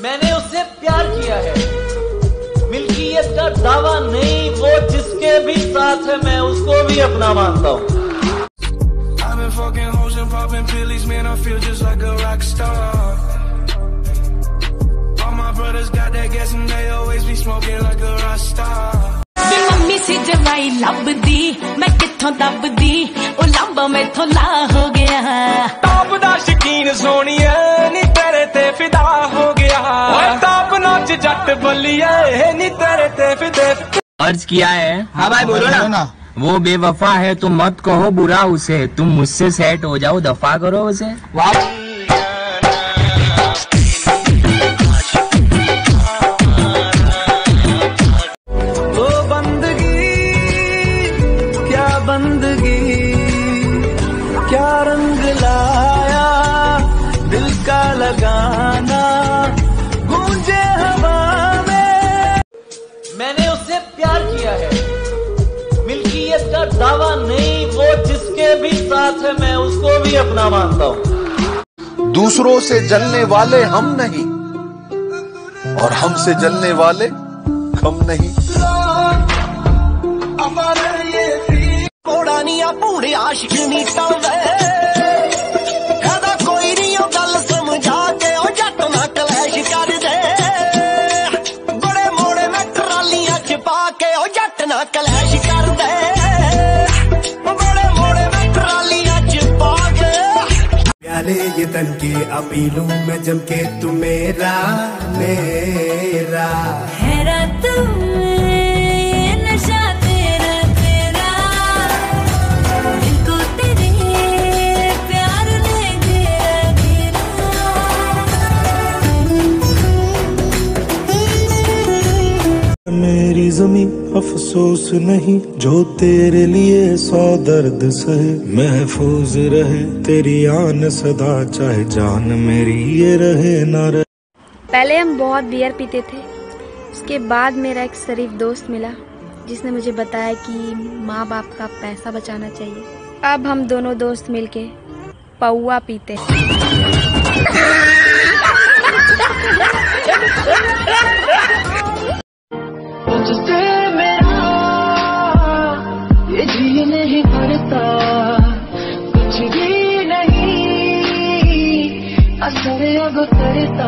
मैंने उससे प्यार किया है, मिल्कियत का दावा नहीं, वो जिसके भी साथ है मैं उसको भी अपना मानता हूँ। मम्मी से जवाई लभदी मैं किथों दबदी, ओ लंबा मैथों ला हो गया। ताप दा शकीन सोनिए नी तेरे ते फिदा हो गया। ताप नाच जट बलिए नी तेरे ते फिदे। अर्ज किया है। हाँ भाई बोलो ना। वो बेवफा है तो मत कहो बुरा उसे, तुम मुझसे सेट हो जाओ दफा करो उसे। वाह बंदगी क्या रंग लाया, दिल का लगाना गूंजे हवा में। मैंने उससे प्यार किया है, मिल्कियत का दावा नहीं, वो जिसके भी साथ है मैं उसको भी अपना मानता हूँ। दूसरों से जलने वाले हम नहीं और हमसे जलने वाले कम नहीं। पूरे आशिक नी टलदे, कहदा कोई नहीं ओ गल समझा के ओ जट ना कलैश कर दे। बड़े मोड़े में ट्रालियां च पा के ओ जट ना कलैश कर दे। बड़े मोड़े में ट्रालियां च पा के प्याले ये तन के अपीलू में जम के तू मेरा मेरा हैरा तू मेरी ज़मीं अफसोस नहीं, जो तेरे लिए 100 दर्द सहे। महफूज रहे तेरी आन सदा, चाहे जान मेरी ये रहे ना रहे। पहले हम बहुत बियर पीते थे, उसके बाद मेरा एक शरीफ दोस्त मिला जिसने मुझे बताया कि माँ बाप का पैसा बचाना चाहिए। अब हम दोनों दोस्त मिलके पौवा पीते हैं। ये जी नहीं करता कुछ भी नहीं, असर अब करता।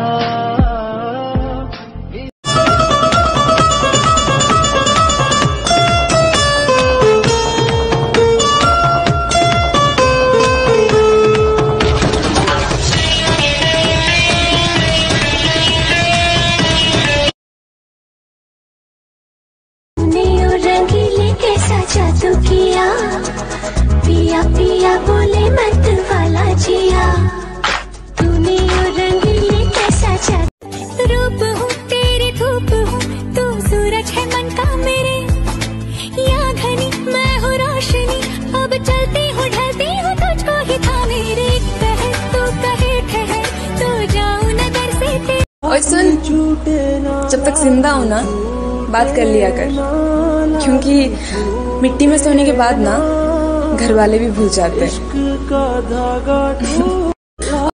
जादू किया पिया पिया बोले मत वाला जिया, तूने रंगीले कैसा जादू। रूप हूँ तेरी धूप हूँ, तू सूरज है मन का मेरे, या घनी मैं हूँ रोशनी, अब चलती हूँ ढलती हूँ तुझको ही था मेरे। कहे तू कहे ठहर तो जाऊँ नजर से तेरे। और सुन, जब तक जिंदा हो ना बात कर लिया कर, क्योंकि मिट्टी में सोने के बाद ना घर वाले भी भूल जाते हैं।